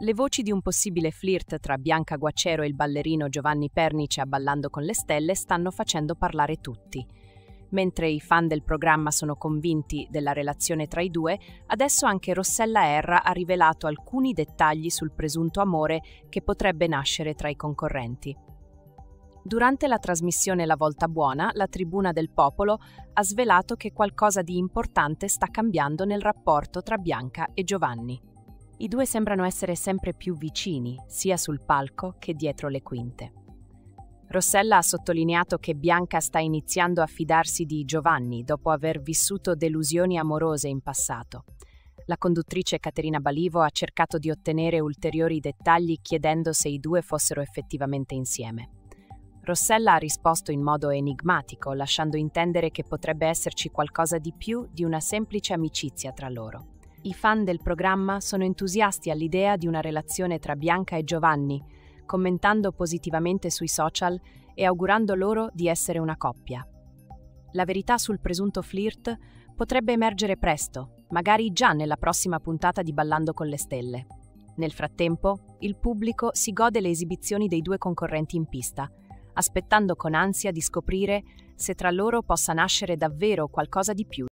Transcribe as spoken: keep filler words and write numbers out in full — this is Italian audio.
Le voci di un possibile flirt tra Bianca Guacciero e il ballerino Giovanni Pernice a Ballando con le Stelle stanno facendo parlare tutti. Mentre i fan del programma sono convinti della relazione tra i due, adesso anche Rossella Erra ha rivelato alcuni dettagli sul presunto amore che potrebbe nascere tra i concorrenti. Durante la trasmissione La Volta Buona, la Tribuna del Popolo ha svelato che qualcosa di importante sta cambiando nel rapporto tra Bianca e Giovanni. I due sembrano essere sempre più vicini, sia sul palco che dietro le quinte. Rossella ha sottolineato che Bianca sta iniziando a fidarsi di Giovanni dopo aver vissuto delusioni amorose in passato. La conduttrice Caterina Balivo ha cercato di ottenere ulteriori dettagli chiedendo se i due fossero effettivamente insieme. Rossella ha risposto in modo enigmatico, lasciando intendere che potrebbe esserci qualcosa di più di una semplice amicizia tra loro. I fan del programma sono entusiasti all'idea di una relazione tra Bianca e Giovanni, commentando positivamente sui social e augurando loro di essere una coppia. La verità sul presunto flirt potrebbe emergere presto, magari già nella prossima puntata di Ballando con le Stelle. Nel frattempo, il pubblico si gode le esibizioni dei due concorrenti in pista, aspettando con ansia di scoprire se tra loro possa nascere davvero qualcosa di più.